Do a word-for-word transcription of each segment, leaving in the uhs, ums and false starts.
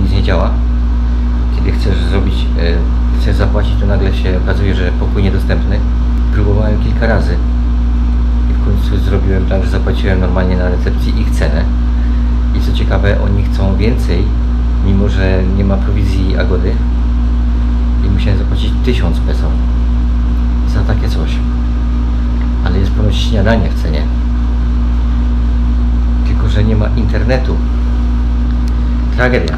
nic nie działa. Kiedy chcesz zrobić, yy, chcesz zapłacić, to nagle się okazuje, że pokój niedostępny. Próbowałem kilka razy i w końcu zrobiłem tak, że zapłaciłem normalnie na recepcji ich cenę. I co ciekawe, oni chcą więcej, mimo że nie ma prowizji Agody. I musiałem zapłacić tysiąc peso za takie coś. Ale jest ponoć śniadanie w cenie. Tylko że nie ma internetu. Tragedia.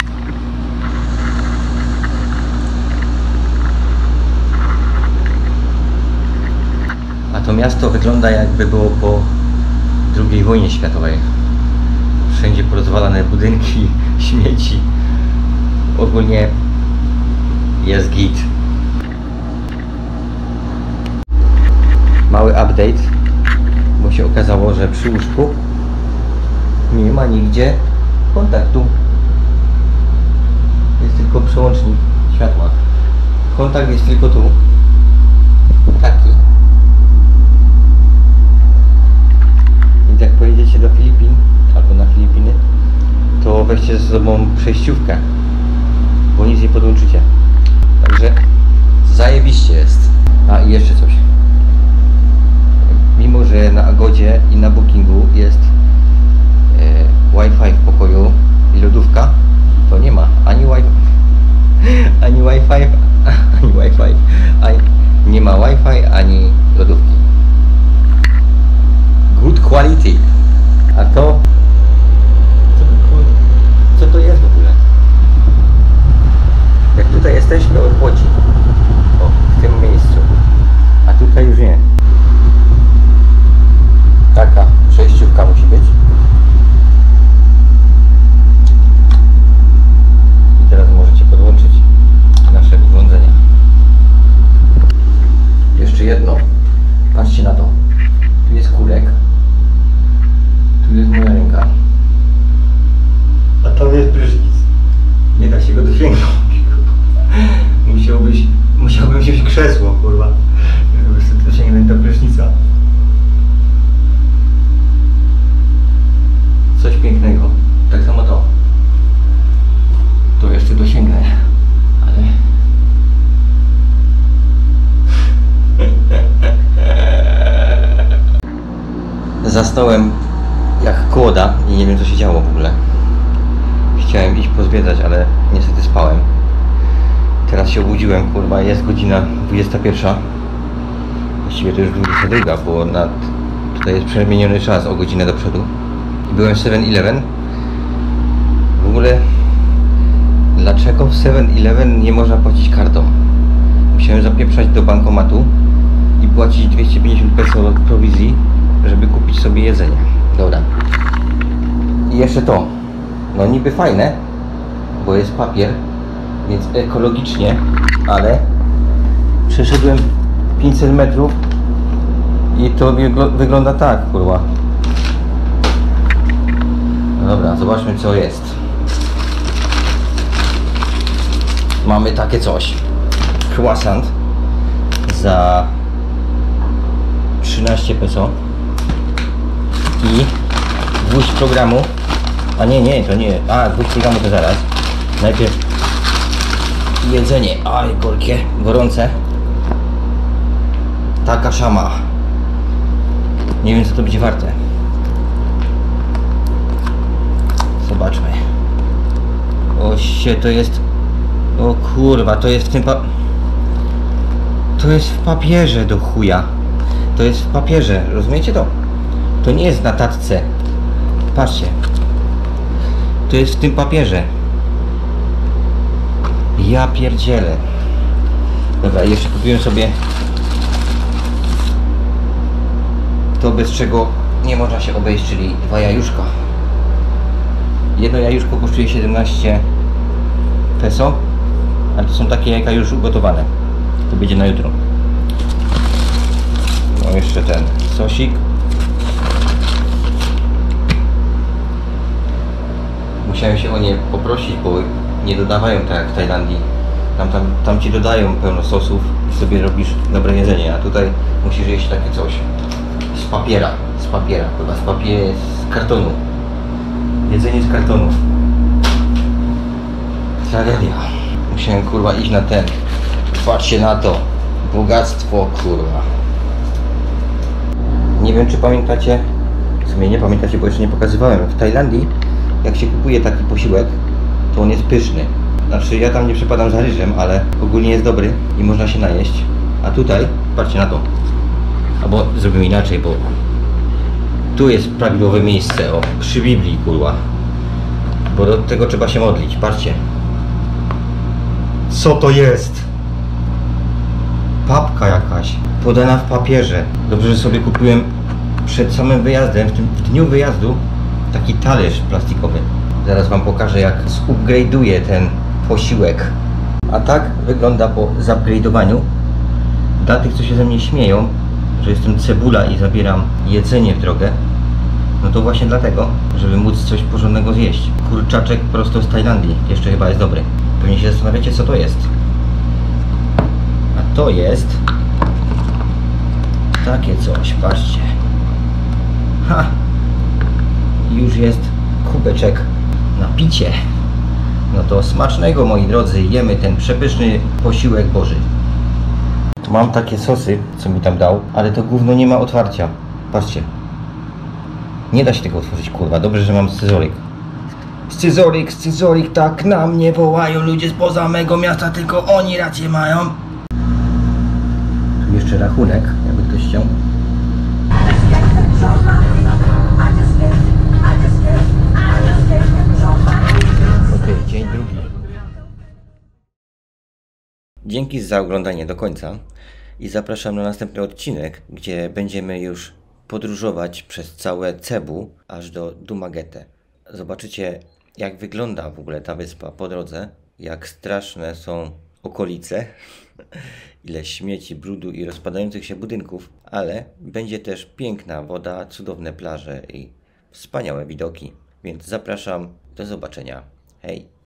A to miasto wygląda, jakby było po drugiej wojnie światowej. Wszędzie porozwalane budynki, śmieci. Ogólnie jest git. Mały update, bo się okazało, że przy łóżku nie ma nigdzie kontaktu. Jest tylko przełącznik światła. Kontakt jest tylko tu. Taki. Więc jak pojedziecie do Filipin albo na Filipiny, to weźcie ze sobą przejściówkę, bo nic nie podłączycie. Także zajebiście jest. A i jeszcze coś. Mimo że na Agodzie i na Bookingu jest e, Wi-Fi w pokoju i lodówka, to nie ma ani Wi-Fi, ani Wi-Fi, ani Wi-Fi, ani, nie ma Wi-Fi, ani lodówki. Good quality. A to co to, co to jest w ogóle? Jak tutaj jesteśmy, odchodzi. O, w tym miejscu. A tutaj już nie. Taka przejściówka musi być. I teraz możecie podłączyć nasze urządzenia. Jeszcze jedno. Patrzcie na to. Tu jest kulek. Tu jest moja ręka. A tam jest prysznic. Nie da się go dosięgnąć. Musiałbyś, musiałbym wziąć krzesło, kurwa, żeby dosięgnąć do prysznica. Coś pięknego. Tak samo to. To jeszcze dosięgnę. Ale... Zasnąłem jak kłoda i nie wiem, co się działo w ogóle. Chciałem iść pozwiedzać, ale niestety spałem. Teraz się obudziłem, kurwa, jest godzina dwudziesta pierwsza. Właściwie to już dwudziesta druga, bo nad, tutaj jest przemieniony czas o godzinę do przodu. I byłem w seven eleven. W ogóle dlaczego w seven eleven nie można płacić kartą? Musiałem zapieprzać do bankomatu i płacić dwieście pięćdziesiąt peso od prowizji, żeby kupić sobie jedzenie. Dobra. I jeszcze to. No niby fajne, bo jest papier, więc ekologicznie, ale przeszedłem pięćset metrów i to wygląda tak, kurwa. No dobra, zobaczmy, co jest. Mamy takie coś. Croissant za trzynaście peso i gwóźdź programu. A nie, nie, to nie. A, gwóźdź programu to zaraz. Najpierw jedzenie. Aj, gorkie, gorące. Taka szama. Nie wiem, co to będzie warte. Zobaczmy. O się, to jest... O kurwa, to jest w tym pa... To jest w papierze do chuja. To jest w papierze, rozumiecie to? To nie jest na tatce. Patrzcie. To jest w tym papierze. Ja pierdzielę. Dobra, jeszcze kupiłem sobie to, bez czego nie można się obejść, czyli dwa jajuszka. Jedno jajuszko kosztuje siedemnaście peso, ale to są takie jajka już ugotowane. To będzie na jutro. No jeszcze ten sosik. Musiałem się o nie poprosić, bo nie dodawają tak jak w Tajlandii. Tam, tam, tam ci dodają pełno sosów i sobie robisz dobre jedzenie, a tutaj musisz jeść takie coś z papiera, z papiera, chyba z papieru, z kartonu. Jedzenie z kartonu. tragedia. Musiałem kurwa iść na ten. Patrzcie na to. Bogactwo kurwa. Nie wiem czy pamiętacie, w sumie nie pamiętacie, bo jeszcze nie pokazywałem. W Tajlandii jak się kupuje taki posiłek, to on jest pyszny. Znaczy ja tam nie przepadam za ryżem, ale ogólnie jest dobry i można się najeść. A tutaj, patrzcie na to. Albo zrobimy inaczej, bo tu jest prawidłowe miejsce, o, przy Biblii kurwa. Bo do tego trzeba się modlić, patrzcie. Co to jest? Papka jakaś, podana w papierze. Dobrze, że sobie kupiłem przed samym wyjazdem, w tym w dniu wyjazdu, taki talerz plastikowy. Zaraz wam pokażę, jak zupgrade'uję ten posiłek. A tak wygląda po zupgrade'owaniu. Dla tych, co się ze mnie śmieją, że jestem cebula i zabieram jedzenie w drogę, no to właśnie dlatego, żeby móc coś porządnego zjeść. Kurczaczek prosto z Tajlandii. Jeszcze chyba jest dobry. Pewnie się zastanawiacie, co to jest. A to jest takie coś, patrzcie. Ha! Już jest kubeczek na picie. No to smacznego, moi drodzy, jemy ten przepyszny posiłek Boży. Tu mam takie sosy, co mi tam dał, ale to gówno nie ma otwarcia. Patrzcie. Nie da się tego otworzyć, kurwa. Dobrze, że mam scyzoryk. Scyzoryk, scyzoryk, tak na mnie wołają ludzie spoza mego miasta, tylko oni rację mają. Tu jeszcze rachunek, jakby ktoś chciał. Okej, okay, dzień drugi. Dzięki za oglądanie do końca i zapraszam na następny odcinek, gdzie będziemy już podróżować przez całe Cebu aż do Dumaguete. Zobaczycie, jak wygląda w ogóle ta wyspa po drodze, jak straszne są okolice, ile śmieci, brudu i rozpadających się budynków, ale będzie też piękna woda, cudowne plaże i wspaniałe widoki. Więc zapraszam, do zobaczenia. Hej!